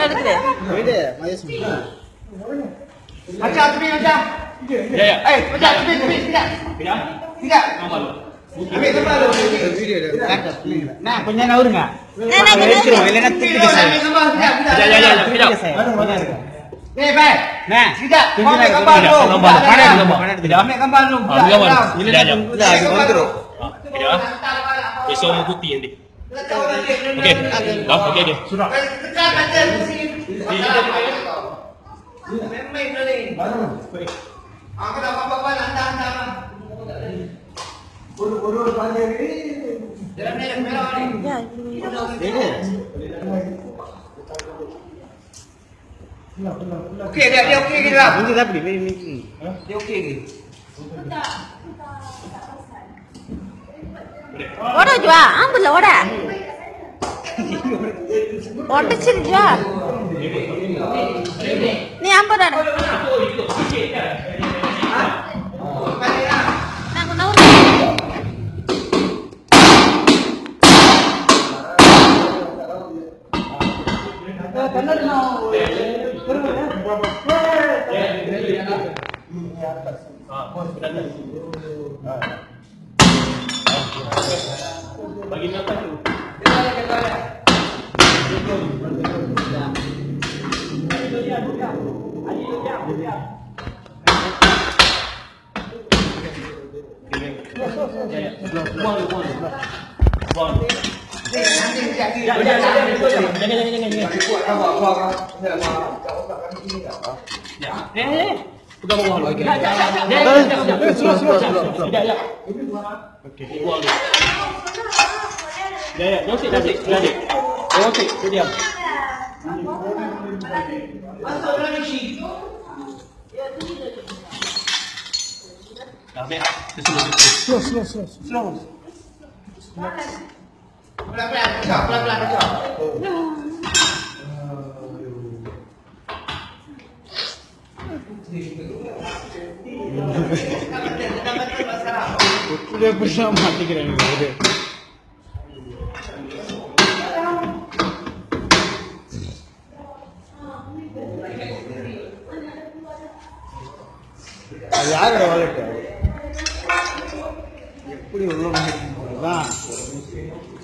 எடுக்குது. Beda, Maya semua. Macam tepi macam. Ya ya. Macam tepi tidak. Tidak. Tidak. Gambar lu. Ambil gambar lu. Video dah. Nah, punya naur enggak? Nah, Ambil gambar tidak. Ya. Nih, baik. Nah, Tidak. Kau ambil gambar lu. Tidak. Ambil gambar lu. Gambar. Ini dah. dah kontrol. Tidak. Besok mengikuti nanti. Okey. Dah, okey dia. Sudah. Tekan baca sini. Memang boleh. Aku dah apa-apa hantar. Bodoh panjang ni. Dalam ni merah ni. Ya. Beda. Okey dia okey ke tak? Ini tapi ini. Dia okey ke? ஓட ஜுவா ஆம்புல ஓட ஓடச்சிரு ஜுவா நீ ஆம்புல நாங்க நவுறு Bagi apa tu? Pegang bawah lu. Okey, buang lu. Ya, jauh sikit. Dia diam. Masuk dalam isi. Dah ambil. Slow. Pelan-pelan kejap. Udah bersama mati kira ni. யாரோட வாலெட் எப்படி உள்ள வந்திருக்கீங்க